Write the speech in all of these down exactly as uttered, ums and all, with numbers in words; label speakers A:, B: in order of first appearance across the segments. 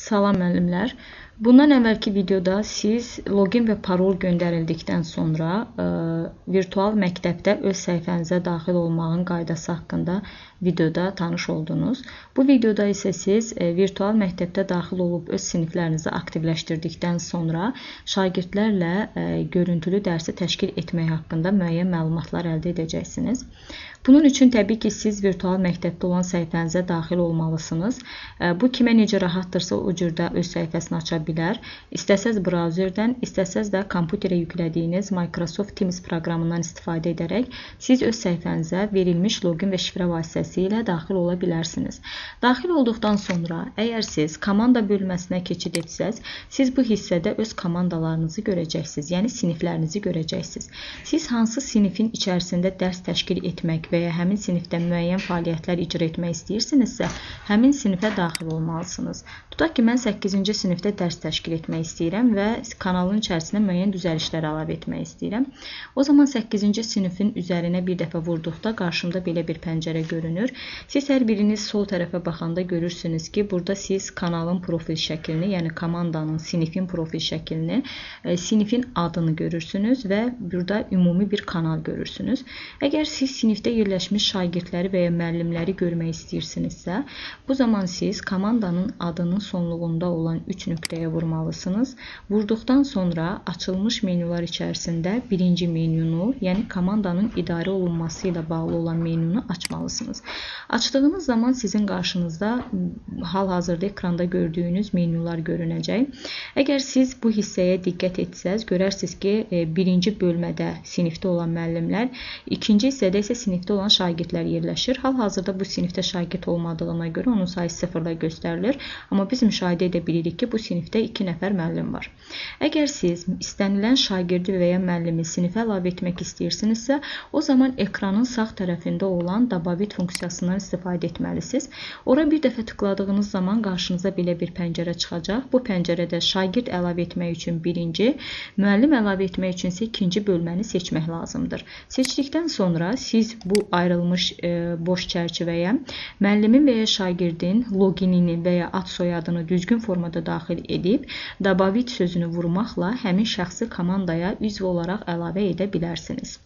A: Salam müəllimlər. Bundan əvvəlki videoda siz login və parol göndərildikdən sonra ə, virtual məktəbdə öz səhifənizə daxil olmağın qaydası haqqında videoda tanış oldunuz. Bu videoda isə siz ə, virtual məktəbdə daxil olub öz siniflərinizi aktivləşdirdikdən sonra şagirdlərlə ə, görüntülü dərsi təşkil etmək haqqında müəyyən məlumatlar əldə edəcəksiniz. Bunun üçün təbii ki, siz virtual məktəbdə olan səhifənizə daxil olmalısınız. Bu kimə necə rahatdırsa o cürdə öz səhifəsini aça bilər. İstəsəz brauzerdən, istəsəz də kompüterə yüklədiyiniz Microsoft Teams proqramından istifadə edərək siz öz səhifənizə verilmiş login və şifrə vasitəsilə daxil ola bilərsiniz. Daxil olduqdan sonra, əgər siz komanda bölməsinə keçid etsəz, siz bu hissədə öz komandalarınızı görəcəksiniz, yəni siniflərinizi görəcəksiniz. Siz hansı sinifin içərisində dərs təşkil etmək və ya həmin sinifdə müəyyən fəaliyyətlər icra etmək istəyirsinizsə, həmin sinifə daxil olmalısınız. Tutaq ki, mən səkkizinci sinifdə dərs təşkil etmək istəyirəm və kanalın içərisinə müəyyən düzəlişlər əlavə etmək istəyirəm. O zaman səkkizinci sinifin üzərinə bir dəfə vurduqda qarşımda belə bir pəncərə görünür. Siz hər biriniz sol tərəfə baxanda görürsünüz ki, burada siz kanalın profil şəklini, yəni komandanın, sinifin profil şəklini, sinifin adını görürsünüz və burada ümumi bir kanal görürsünüz. Əgər siz sinifdə yerləşmiş şagirdləri və ya müəllimləri görmək istəyirsinizsə, bu zaman siz komandanın adının sonluğunda olan üç nöqtəyə vurmalısınız. Vurduqdan sonra açılmış menyular içərisində birinci menyunu, yəni komandanın idarə olunması ilə bağlı olan menyunu açmalısınız. Açdığınız zaman sizin qarşınızda hal-hazırda ekranda gördüyünüz menyular görünəcək. Əgər siz bu hissəyə diqqət etsəz, görərsiniz ki, birinci bölmədə sinifdə olan müəllimlər, ikinci hissədə isə sinifdə olan şagirdlər yerləşir. Hal-hazırda bu sinifdə şagird olmadığına görə onun sayısı sıfırla göstərilir. Amma biz müşahidə edə bilirik ki, bu sinifdə iki nəfər müəllim var. Əgər siz istənilən şagirdi və ya müəllimi sinifə əlavə etmək istəyirsinizsə, o zaman ekranın sağ tərəfində olan dababit funksiyasından istifadə etməlisiniz. Ora bir dəfə tıkladığınız zaman qarşınıza belə bir pəncərə çıxacaq. Bu pəncərədə şagird əlavə etmək üçün birinci, müəllim əlavə etmək üçün isə ikinci bölməni seçmək lazımdır. Seçdikdən sonra siz bu ayrılmış e, boş çərçivəyə müəllimin və ya şagirdin loginini və ya ad soyadını düzgün formada daxil edib, dababit sözünü vurmaqla həmin şəxsi komandaya üzv olaraq əlavə edə bilərsiniz.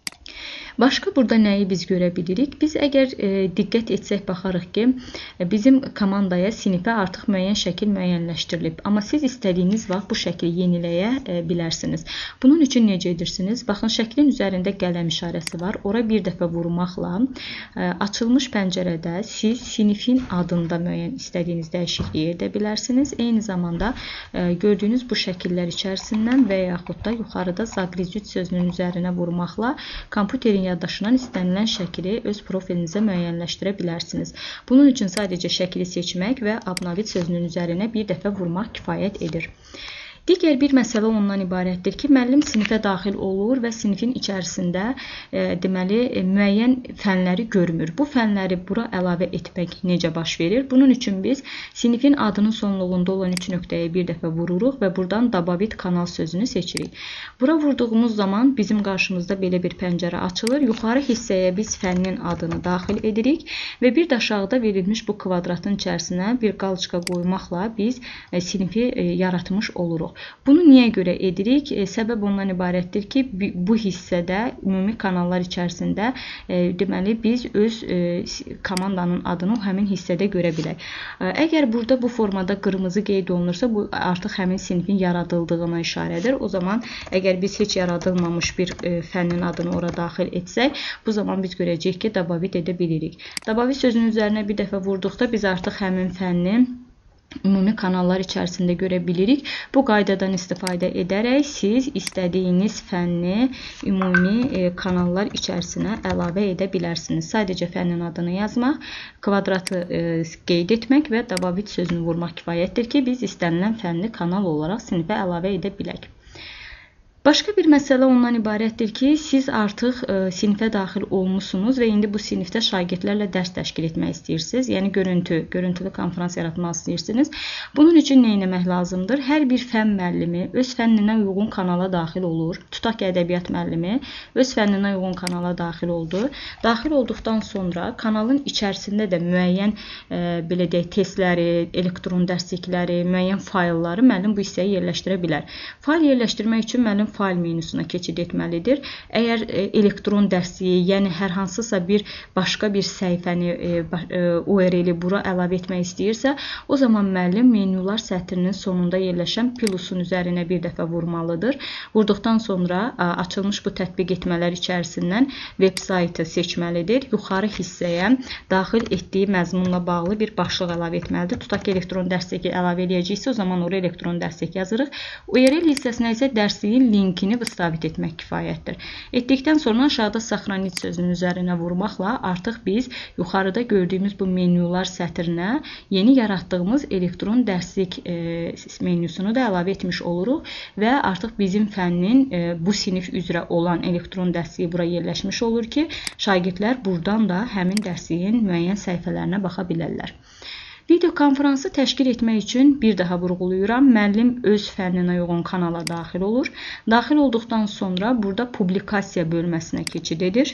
A: Başqa burada nəyi biz görə bilirik? Biz əgər e, diqqət etsək baxarıq ki, bizim komandaya, sinifə artıq müəyyən şəkil müəyyənləşdirilib. Amma siz istədiyiniz vaxt bu şəkli yeniləyə e, bilərsiniz. Bunun üçün necə edirsiniz? Baxın, şəklin üzərində qələm işarəsi var. Ora bir dəfə vurmaqla e, açılmış pəncərədə siz sinifin adında müəyyən istədiyiniz dəyişikliyi edə bilərsiniz. Eyni zamanda e, gördüyünüz bu şəkillər içərisindən və yaxud da yuxarıda zaqrizüt sözünün üzərinə vurmaqla kompüterin yaddaşından istənilən şəkili öz profilinizə müəyyənləşdirə bilərsiniz. Bunun üçün sadəcə şəkili seçmək və abnavit sözünün üzərinə bir dəfə vurmaq kifayət edir. Digər bir məsələ ondan ibarətdir ki, müəllim sinifə daxil olur və sinifin içərisində e, deməli, e, müəyyən fənləri görmür. Bu fənləri bura əlavə etmək necə baş verir? Bunun üçün biz sinifin adının sonluğunda olan üç nöqtəyə bir dəfə vururuq və buradan dababit kanal sözünü seçirik. Bura vurduğumuz zaman bizim qarşımızda belə bir pəncərə açılır. Yuxarı hissəyə biz fənnin adını daxil edirik və bir də aşağıda verilmiş bu kvadratın içərisinə bir qalçıqa qoymaqla biz e, sinifi e, yaratmış oluruq. Bunu niyə görə edirik? E, səbəb ondan ibarətdir ki, bu hissədə ümumi kanallar içərisində e, deməli biz öz e, komandanın adını həmin hissədə görə bilək. E, əgər burada bu formada qırmızı qeyd olunursa, bu artıq həmin sinifin yaradıldığına işarədir. O zaman əgər biz heç yaradılmamış bir e, fənnin adını ora daxil etsək, bu zaman biz görəcəyik ki, dababit edə bilirik. Dababit sözünün üzərinə bir dəfə vurduqda biz artıq həmin fənni ümumi kanallar içərisində görə bilirik. Bu qaydadan istifadə edərək siz istədiyiniz fənni ümumi kanallar içərisinə əlavə edə bilərsiniz. Sadəcə fənnin adını yazmaq, kvadratı qeyd etmək və dababit sözünü vurmaq kifayətdir ki, biz istənilən fənni kanal olaraq sinifə əlavə edə bilək. Başqa bir məsələ ondan ibarətdir ki, siz artıq ə, sinifə daxil olmusunuz və indi bu sinifdə şagirdlərlə dərs təşkil etmək istəyirsiniz. Yəni görüntü, görüntülü konfrans yaratmaq istəyirsiniz. Bunun üçün nə etmək lazımdır? Hər bir fənn müəllimi öz fənninə uyğun kanala daxil olur. Tutaq ki, ədəbiyyat müəllimi öz fənninə uyğun kanala daxil oldu. Daxil olduqdan sonra kanalın içərisində də müəyyən ə, belə deyək, testləri, elektron dərslikləri, müəyyən faylları müəllim bu hissəyə yerləşdirə bilər. Fayl yerləşdirmək üçün müəllim fayl menüsünə keçid etməlidir. Əgər e, elektron dərsliyi, yəni hər hansısa bir başqa bir səhifəni, e, e, U R L-i bura əlavə etmək istəyirsə, o zaman müəllim menyular sətrinin sonunda yerləşən plusun üzərinə bir dəfə vurmalıdır. Vurduqdan sonra a, açılmış bu tətbiq etmələr içərisindən veb saytı seçməlidir. Yuxarı hissəyə daxil etdiyi məzmunla bağlı bir başlıq əlavə etməlidir. Tutaq ki, elektron dərsliyi əlavə edəcəksə, o zaman oraya elektron dərslik yazırıq. U R L hissəsinə isə dərsliyin linkini vıstavit etmək kifayətdir. Etdikdən sonra aşağıda saxranit sözünün üzərinə vurmaqla artıq biz yuxarıda gördüyümüz bu menyular sətrinə yeni yaratdığımız elektron dərslik e, menyusunu da əlavə etmiş oluruq və artıq bizim fənnin e, bu sinif üzrə olan elektron dərsliyi bura yerləşmiş olur ki, şagirdlər buradan da həmin dərsliyin müəyyən səhifələrinə baxa bilərlər. Video konfransı təşkil etmək üçün bir daha vurğulayıram. Müəllim öz fənninə uyğun kanala daxil olur. Daxil olduqdan sonra burada publikasiya bölməsinə keçid edir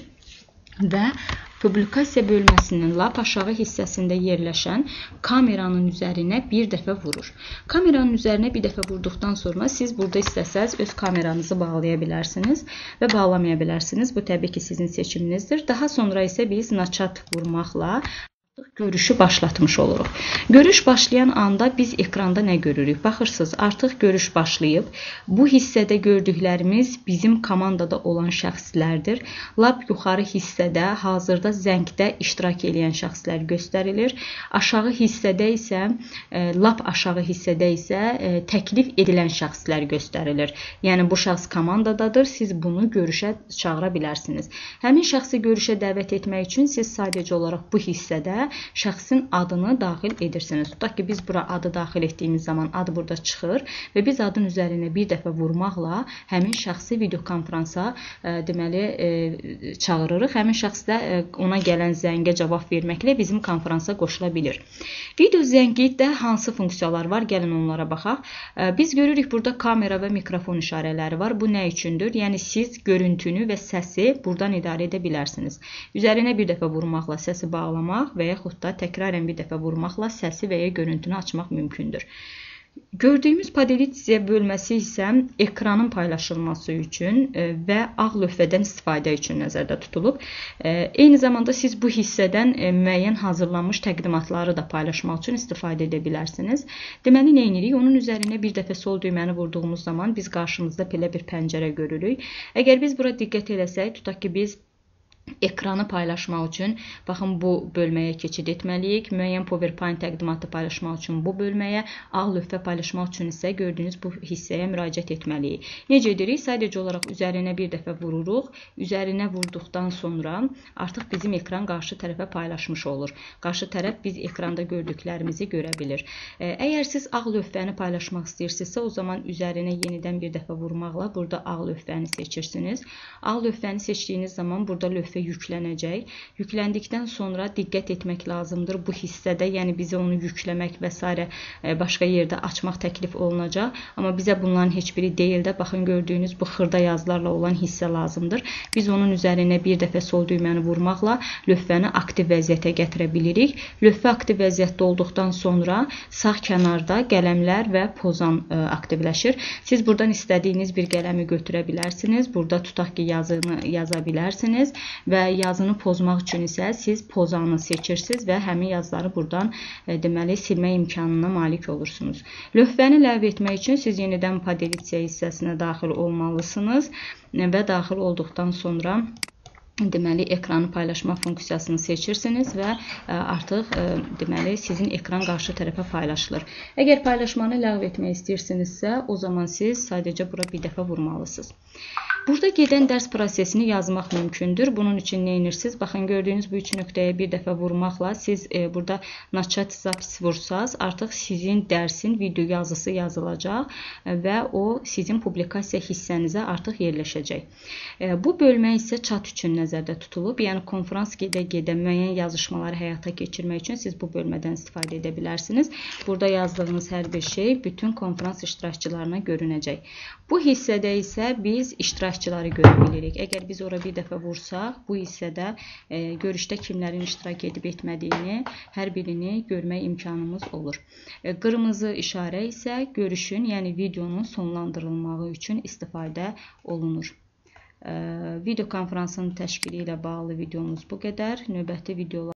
A: və publikasiya bölməsinin lap aşağı hissəsində yerləşən kameranın üzərinə bir dəfə vurur. Kameranın üzərinə bir dəfə vurduqdan sonra siz burada istəsəz öz kameranızı bağlaya bilərsiniz və bağlamaya bilərsiniz. Bu təbii ki, sizin seçiminizdir. Daha sonra isə biz naçat vurmaqla görüşü başlatmış oluruq. Görüş başlayan anda biz ekranda nə görürük? Baxırsınız, artıq görüş başlayıb. Bu hissədə gördüklərimiz bizim komandada olan şəxslərdir. Lap yuxarı hissədə hazırda zəngdə iştirak edən şəxslər göstərilir. Aşağı hissədə isə, e, lap aşağı hissədə isə e, təklif edilən şəxslər göstərilir. Yəni bu şəxs komandadadır. Siz bunu görüşə çağıra bilərsiniz. Həmin şəxsi görüşə dəvət etmək üçün siz sadəcə olaraq bu hissədə şəxsin adını daxil edirsiniz. Tutaq ki, biz bura adı daxil etdiyimiz zaman adı burada çıxır və biz adın üzərinə bir dəfə vurmaqla həmin şəxsi video konfransa e, deməli e, çağırırıq. Həmin şəxs də e, ona gələn zəngə cavab verməklə bizim konfransa qoşula bilir. Video zəngidə hansı funksiyalar var? Gəlin onlara baxaq. E, biz görürük burada kamera və mikrofon işarələri var. Bu nə üçündür? Yəni siz görüntünü və səsi buradan idarə edə bilərsiniz. Üzərinə bir dəfə vurmaqla səsi bağlamaq və yaxud da təkrarən bir dəfə vurmaqla səsi və ya görüntünü açmaq mümkündür. Gördüyümüz podelitsiya bölməsi isə ekranın paylaşılması üçün və ağ lövhədən istifadə üçün nəzərdə tutulub. Eyni zamanda siz bu hissədən müəyyən hazırlanmış təqdimatları da paylaşmaq üçün istifadə edə bilərsiniz. Deməli, nə edirik? Onun üzərinə bir dəfə sol düyməni vurduğumuz zaman biz qarşımızda belə bir pəncərə görürük. Əgər biz bura diqqət eləsək, tutaq ki, biz ekranı paylaşmaq üçün baxın bu bölməyə keçid etməliyik. Müəyyən PowerPoint təqdimatı paylaşmaq üçün bu bölməyə, ağ lövhə paylaşmaq üçün isə gördüyünüz bu hissəyə müraciət etməliyik. Necə edirik? Sadəcə olaraq üzərinə bir dəfə vururuq. Üzərinə vurduqdan sonra artıq bizim ekran qarşı tərəfə paylaşmış olur. Qarşı tərəf biz ekranda gördüklərimizi görə bilir. Əgər siz ağ lövhəni paylaşmaq istəyirsinizsə, o zaman üzərinə yenidən bir dəfə vurmaqla burada ağ lövhəni seçirsiniz. Ağ lövhəni seçdiyiniz zaman burada lövhə yüklənəcək. Yüklendikdən sonra diqqət etmək lazımdır. Bu hissədə, yəni bizə onu yükləmək və s. başqa yerdə açmaq təklif olunacaq. Amma bizə bunların heç biri deyil də, baxın gördüyünüz bu xırda yazılarla olan hissə lazımdır. Biz onun üzərinə bir dəfə sol düyməni vurmaqla lövhəni aktiv vəziyyətə gətirə bilirik. Lövhə aktiv vəziyyətdə olduqdan sonra sağ kənarda qələmlər və pozan ə, aktivləşir. Siz buradan istədiyiniz bir qələmi götürə bilərsiniz. Burada tutaq ki, yazını yaza bilərsiniz. Və yazını pozmaq üçün isə siz pozanı seçirsiniz və həmin yazıları buradan e, deməli silmə imkanına malik olursunuz. Lövhəni ləğv etmək üçün siz yenidən podelitsiya hissəsinə daxil olmalısınız və daxil olduqdan sonra deməli ekranı paylaşma funksiyasını seçirsiniz və ə, artıq ə, deməli sizin ekran qarşı tərəfə paylaşılır. Əgər paylaşmanı ləğv etmək istəyirsinizsə, o zaman siz sadəcə bura bir dəfə vurmalısınız. Burada gedən dərs prosesini yazmaq mümkündür. Bunun üçün nə edirsiniz? Baxın, gördüyünüz bu üç nöqtəyə bir dəfə vurmaqla siz e, burada Nachat zapis vursaz, artıq sizin dərsin video yazısı yazılacaq və o sizin publikasiya hissənizə artıq yerləşəcək. E, bu bölmə isə chat üçün nəzərdə tutulub. Yəni konfrans gedə-gedə müəyyən yazışmaları həyata keçirmək üçün siz bu bölmədən istifadə edə bilərsiniz. Burada yazdığınız hər bir şey bütün konfrans iştirakçılarına görünəcək. Bu hissədə isə biz iştirakçıları görə bilirik. Əgər biz ora bir dəfə vursaq, bu hissədə e, görüşdə kimlərin iştirak edib etmədiyini, hər birini görmək imkanımız olur. E, qırmızı işarə isə görüşün, yəni videonun sonlandırılmağı üçün istifadə olunur. E, video konferansının təşkili ilə bağlı videomuz bu qədər. Növbəti videolar